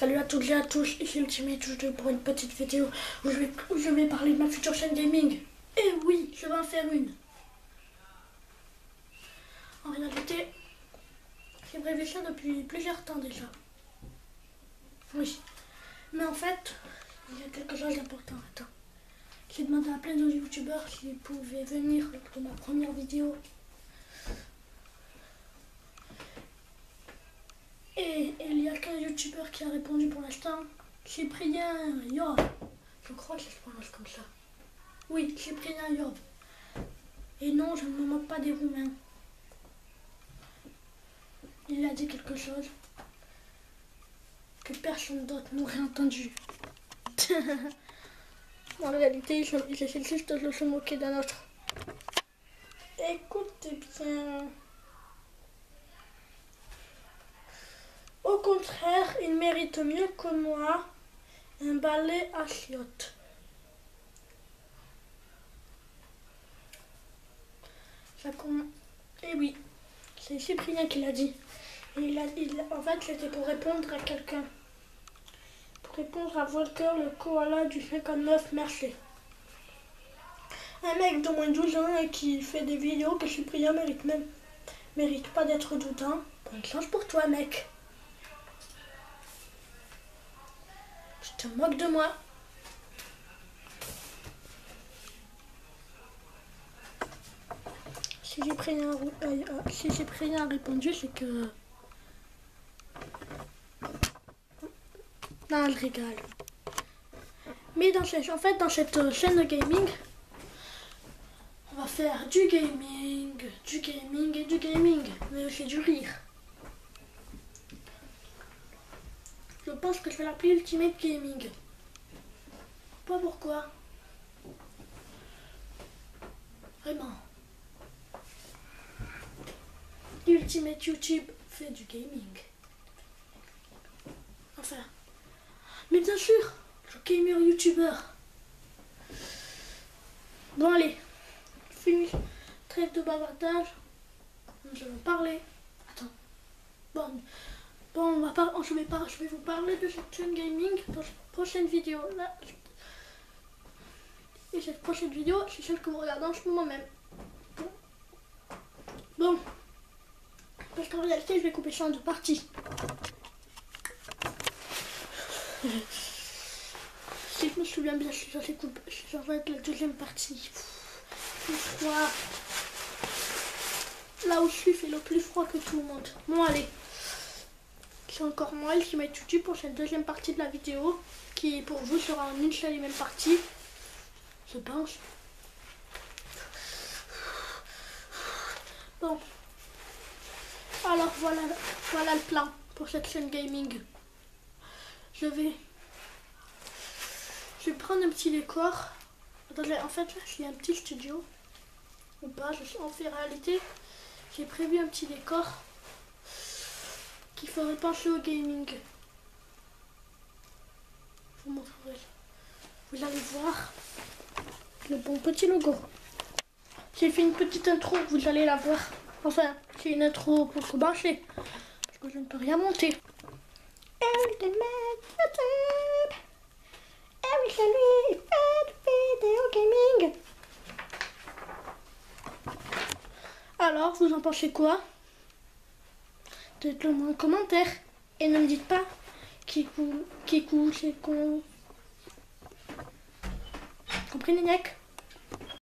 Salut à toutes et à tous, ici Ultimate Juju pour une petite vidéo où je vais parler de ma future chaîne gaming. Et oui, je vais en faire une. En réalité, j'ai prévu ça depuis plusieurs temps déjà. Oui, mais en fait, il y a quelque chose d'important. Attends, j'ai demandé à plein de youtubeurs s'ils pouvaient venir lors de ma première vidéo. Et il n'y a qu'un youtubeur qui a répondu pour l'instant. Cyprien Yov. Je crois que ça se prononce comme ça. Oui, Cyprien Yov. Et non, je ne me moque pas des Roumains. Il a dit quelque chose que personne d'autre n'aurait entendu. En réalité, il essaie juste de se moquer d'un autre. Écoutez bien. Au contraire, il mérite mieux que moi un balai à chiottes. Et oui, c'est Cyprien qui l'a dit. Et en fait, c'était pour répondre à quelqu'un. Pour répondre à Volker, le koala du 59, merci. Un mec de moins de 12 ans et qui fait des vidéos que Cyprien mérite pas d'être doutant. Bonne chance pour toi, mec. Je te moque de moi. Si Cyprien a répondu, c'est que... Non, je rigole. Mais dans cette chaîne de gaming, on va faire du gaming et du gaming, mais aussi du rire. Je pense que je vais l'appeler Ultimate Gaming. Pas pourquoi. Vraiment. Ultimate YouTube fait du gaming. Enfin. Mais bien sûr, le gamer YouTuber. Bon allez, fini. Trêve de bavardage. Nous allons parler. Attends. Bon, je vais vous parler de cette chaîne gaming dans cette prochaine vidéo. Là. Et cette prochaine vidéo, c'est celle que vous regardez en ce moment même. Bon. Parce qu'en réalité, je vais couper ça en deux parties. Si je me souviens bien, ça va être la deuxième partie. Le froid. Là où je suis, fait le plus froid que tout le monde. Bon, allez. C'est encore moi, Ultimate YouTube, pour cette deuxième partie de la vidéo, qui pour vous sera en une seule et même partie. Je pense. Bon. Alors voilà le plan pour cette chaîne gaming. Je vais prendre un petit décor. Attendez, en fait, là, j'ai un petit studio. Ou pas, en réalité, j'ai prévu un petit décor qui ferait penser au gaming. Je vous montrerai. Vous allez voir le bon petit logo. J'ai fait une petite intro, vous allez la voir. Enfin, c'est une intro pour commencer, parce que je ne peux rien monter. Ultimate YouTube. Et oui, c'est lui, il fait du vidéo gaming. Alors, vous en pensez quoi? Dites-le moi en commentaire. Et ne me dites pas Kikou, c'est con. Comprenez, Nick?